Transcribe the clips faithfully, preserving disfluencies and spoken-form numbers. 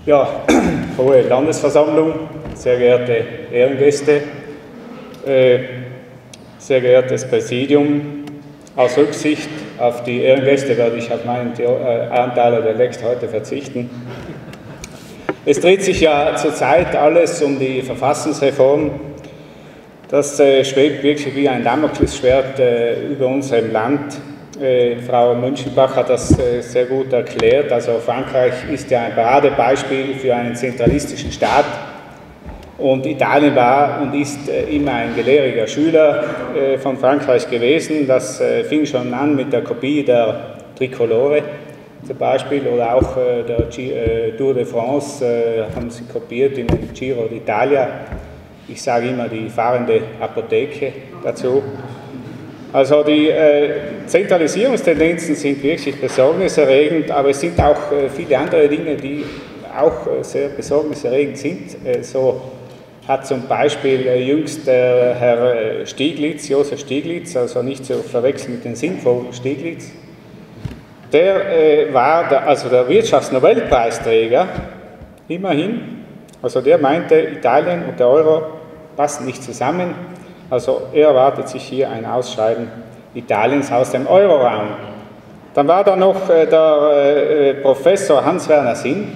Ja, hohe Landesversammlung, sehr geehrte Ehrengäste, äh, sehr geehrtes Präsidium, aus Rücksicht auf die Ehrengäste werde ich auf meinen Ahrenthaler Dialekt heute verzichten. Es dreht sich ja zurzeit alles um die Verfassungsreform. Das äh, schwebt wirklich wie ein Damoklesschwert äh, über unserem Land. Äh, Frau Münchenbach hat das äh, sehr gut erklärt. Also Frankreich ist ja ein Paradebeispiel für einen zentralistischen Staat und Italien war und ist äh, immer ein gelehriger Schüler äh, von Frankreich gewesen. Das äh, fing schon an mit der Kopie der Tricolore zum Beispiel oder auch äh, der G äh, Tour de France äh, haben sie kopiert in den Giro d'Italia. Ich sage immer die fahrende Apotheke dazu. Also die äh, Zentralisierungstendenzen sind wirklich besorgniserregend, aber es sind auch äh, viele andere Dinge, die auch äh, sehr besorgniserregend sind. Äh, so hat zum Beispiel äh, jüngst der Herr Stieglitz, Josef Stieglitz, also nicht zu verwechseln mit dem Singvogel Stieglitz, der äh, war der, also der Wirtschaftsnobelpreisträger, immerhin. Also der meinte, Italien und der Euro passen nicht zusammen. Also er erwartet sich hier ein Ausscheiden Italiens aus dem Euroraum. Dann war da noch äh, der äh, Professor Hans-Werner Sinn,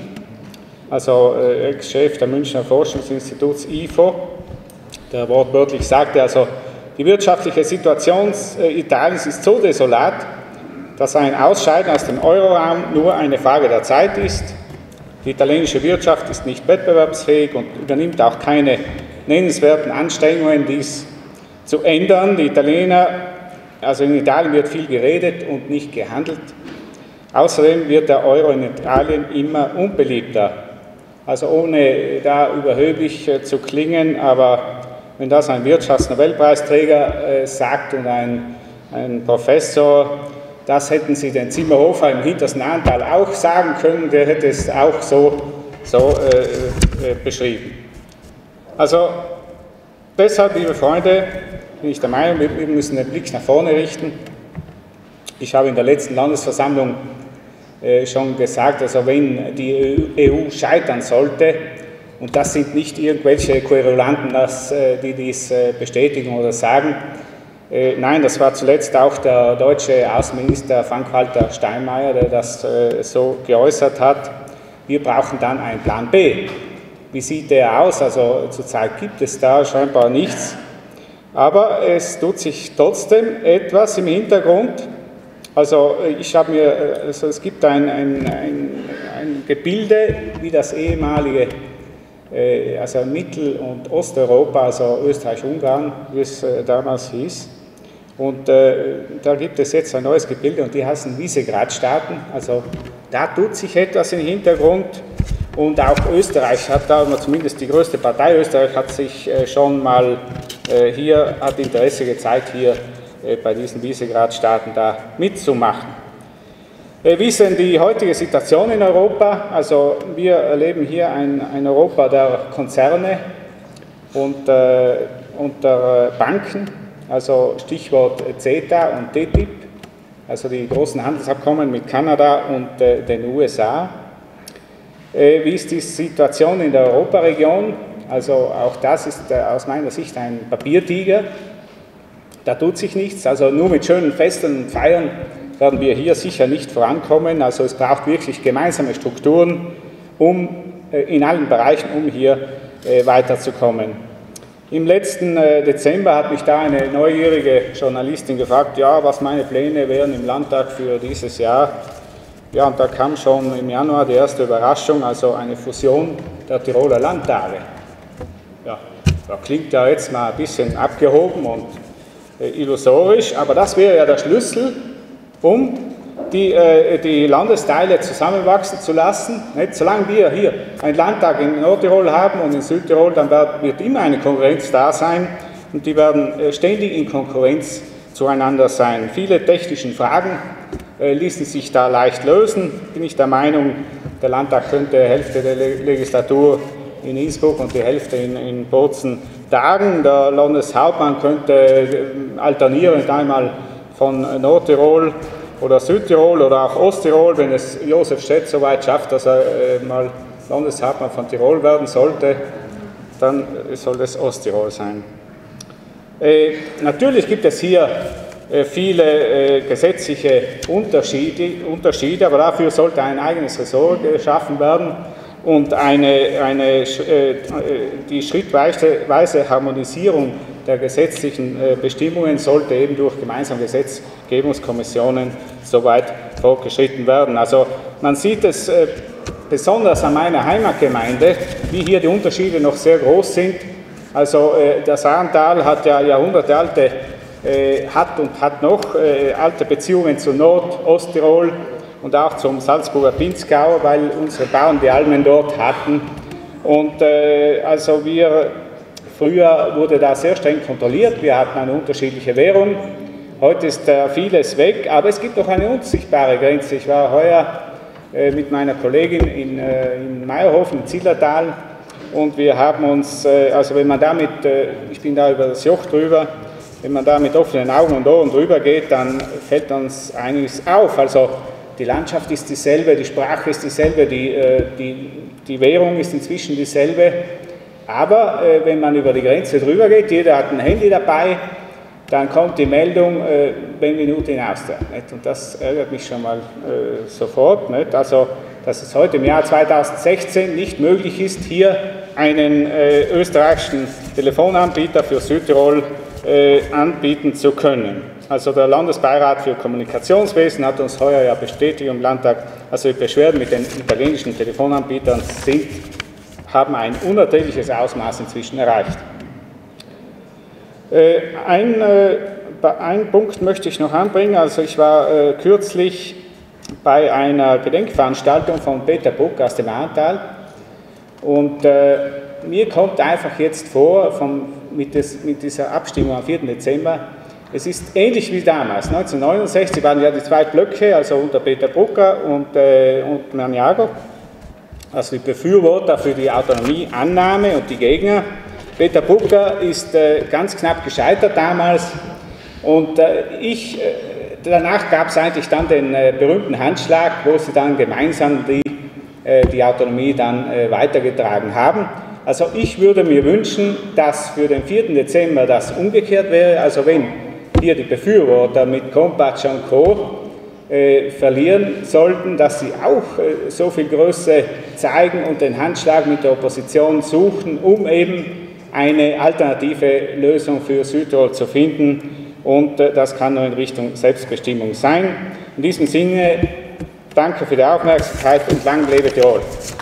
also äh, Ex-Chef der Münchner Forschungsinstituts I F O, der wortwörtlich sagte, also die wirtschaftliche Situation äh, Italiens ist so desolat, dass ein Ausscheiden aus dem Euroraum nur eine Frage der Zeit ist. Die italienische Wirtschaft ist nicht wettbewerbsfähig und unternimmt auch keine nennenswerten Anstrengungen, dies zu ändern. Die Italiener, also in Italien wird viel geredet und nicht gehandelt. Außerdem wird der Euro in Italien immer unbeliebter. Also ohne da überhöhlich äh, zu klingen, aber wenn das ein Wirtschaftsnobelpreisträger äh, sagt und ein, ein Professor, das hätten Sie den Zimmerhofer im hintersten Ahrtal auch sagen können, der hätte es auch so, so äh, äh, beschrieben. Also deshalb, liebe Freunde, bin ich der Meinung, wir müssen den Blick nach vorne richten. Ich habe in der letzten Landesversammlung äh, schon gesagt, also wenn die E U scheitern sollte, und das sind nicht irgendwelche Querulanten, das, äh, die dies äh, bestätigen oder sagen, Äh, nein, das war zuletzt auch der deutsche Außenminister Frank-Walter Steinmeier, der das äh, so geäußert hat. Wir brauchen dann einen Plan B. Wie sieht der aus? Also zurzeit gibt es da scheinbar nichts. Aber es tut sich trotzdem etwas im Hintergrund. Also ich habe mir, also es gibt ein, ein, ein, ein Gebilde, wie das ehemalige äh, also Mittel- und Osteuropa, also Österreich-Ungarn, wie es äh, damals hieß. Und äh, da gibt es jetzt ein neues Gebilde und die heißen Visegrad-Staaten. Also da tut sich etwas im Hintergrund und auch Österreich hat da, zumindest die größte Partei Österreich hat sich äh, schon mal äh, hier, hat Interesse gezeigt, hier äh, bei diesen Visegrad-Staaten da mitzumachen. Äh, wie ist denn die heutige Situation in Europa? Also wir erleben hier ein, ein Europa der Konzerne und, äh, und der Banken. Also Stichwort CETA und T T I P, also die großen Handelsabkommen mit Kanada und äh, den U S A. Äh, wie ist die Situation in der Europaregion? Also auch das ist äh, aus meiner Sicht ein Papiertiger. Da tut sich nichts, also nur mit schönen Festen und Feiern werden wir hier sicher nicht vorankommen. Also es braucht wirklich gemeinsame Strukturen, um äh, in allen Bereichen, um hier äh, weiterzukommen. Im letzten äh, Dezember hat mich da eine neugierige Journalistin gefragt, ja, was meine Pläne wären im Landtag für dieses Jahr. Ja, und da kam schon im Januar die erste Überraschung, also eine Fusion der Tiroler Landtage. Ja, da klingt ja jetzt mal ein bisschen abgehoben und äh, illusorisch, aber das wäre ja der Schlüssel, um die, äh, die Landesteile zusammenwachsen zu lassen. Nicht? Solange wir hier einen Landtag in Nordtirol haben und in Südtirol, dann wird immer eine Konkurrenz da sein und die werden äh, ständig in Konkurrenz zueinander sein. Viele technische Fragen äh, ließen sich da leicht lösen. Bin ich der Meinung, der Landtag könnte die Hälfte der Le Legislatur in Innsbruck und die Hälfte in, in Bozen tagen. Der Landeshauptmann könnte äh, alternierend einmal von Nordtirol oder Südtirol oder auch Osttirol, wenn es Josef Stett so weit schafft, dass er äh, mal Landeshauptmann von Tirol werden sollte, dann soll es Osttirol sein. Äh, natürlich gibt es hier äh, viele äh, gesetzliche Unterschiede, Unterschiede, aber dafür sollte ein eigenes Ressort geschaffen werden und eine, eine, äh, die schrittweise Harmonisierung der gesetzlichen äh, Bestimmungen sollte eben durch gemeinsame Gesetzgebungskommissionen soweit fortgeschritten werden. Also man sieht es äh, besonders an meiner Heimatgemeinde, wie hier die Unterschiede noch sehr groß sind. Also äh, das Ahrntal hat ja jahrhundertealte, äh, hat und hat noch äh, alte Beziehungen zu Nord-Osttirol und auch zum Salzburger Pinzgau, weil unsere Bauern die Almen dort hatten. Und äh, also wir, früher wurde da sehr streng kontrolliert, wir hatten eine unterschiedliche Währung. Heute ist äh, vieles weg, aber es gibt noch eine unsichtbare Grenze. Ich war heuer äh, mit meiner Kollegin in, äh, in Meierhofen, im Zillertal, und wir haben uns, äh, also wenn man damit, äh, ich bin da über das Joch drüber, wenn man da mit offenen Augen und Ohren drüber geht, dann fällt uns einiges auf. Also die Landschaft ist dieselbe, die Sprache ist dieselbe, die, äh, die, die Währung ist inzwischen dieselbe. Aber äh, wenn man über die Grenze drüber geht, jeder hat ein Handy dabei, dann kommt die Meldung, äh, wenn Minute in Austria. Nicht? Und das ärgert mich schon mal äh, sofort. Nicht? Also, dass es heute im Jahr zweitausendsechzehn nicht möglich ist, hier einen äh, österreichischen Telefonanbieter für Südtirol äh, anbieten zu können. Also der Landesbeirat für Kommunikationswesen hat uns heuer ja bestätigt im Landtag, also die Beschwerden mit den italienischen Telefonanbietern sind, haben ein unerträgliches Ausmaß inzwischen erreicht. Äh, ein, äh, ein Punkt möchte ich noch anbringen. Also ich war äh, kürzlich bei einer Gedenkveranstaltung von Peter Bruck aus dem Ahrntal und äh, mir kommt einfach jetzt vor, vom, mit, des, mit dieser Abstimmung am vierten Dezember, es ist ähnlich wie damals. neunzehnhundertneunundsechzig waren ja die zwei Blöcke, also unter Peter Brucker und, äh, und Maniago, also die Befürworter für die Autonomieannahme und die Gegner. Peter Brucker ist äh, ganz knapp gescheitert damals und äh, ich, äh, danach gab es eigentlich dann den äh, berühmten Handschlag, wo sie dann gemeinsam die, äh, die Autonomie dann äh, weitergetragen haben. Also ich würde mir wünschen, dass für den vierten Dezember das umgekehrt wäre, also wenn hier die Befürworter mit Kompatsch und Co. Äh, verlieren sollten, dass sie auch äh, so viel Größe zeigen und den Handschlag mit der Opposition suchen, um eben eine alternative Lösung für Südtirol zu finden. Und äh, das kann nur in Richtung Selbstbestimmung sein. In diesem Sinne, danke für die Aufmerksamkeit und lang lebe Tirol.